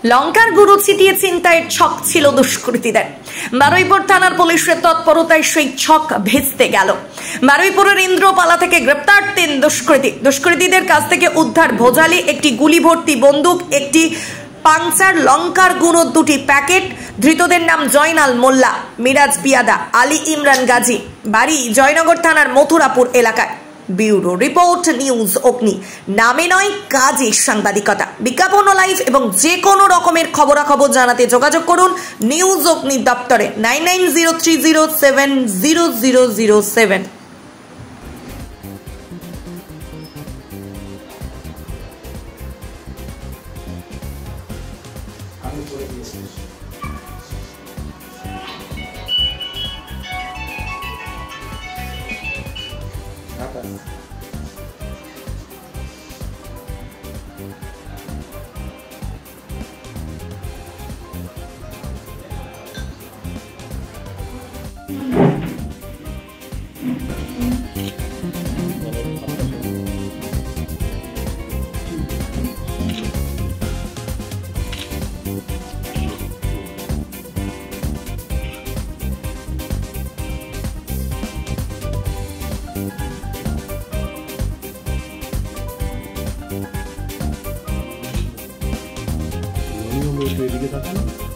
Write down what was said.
লঙ্কার গুঁড়ো ছিটিয়ে ছিনতাইয়ের ছক ছিল দুষ্কৃতীদের। বারুইপুর থানার পুলিশের তৎপরতায় সেই ছক ভেস্তে গেল। বারুইপুরের ইন্দ্রপালা থেকে গ্রেপ্তার 3 দুষ্কৃতীদের কাছ থেকে উদ্ধার ভোজালি, একটি গুলি ভর্তি বন্দুক, একটি পাংচার লঙ্কার গুঁড়ো 2টি প্যাকেট। ধৃতদের নাম জয়নাল মোল্লা, মিরাজ পিয়াদা, আলী ইমরান গাজী, বাড়ি জয়নগর থানার মথুরাপুর এলাকায়। ব্যুরো রিপোর্ট, নিউজ অগ্নি। নামে নয়, কাজে সাংবাদিকতা। বিজ্ঞাপন ও লাইভ এবং যে কোনো রকমের খবরাখবর জানাতে যোগাযোগ করুন নিউজ অগ্নি দপ্তরে 9903070007। এদিকে তাকান।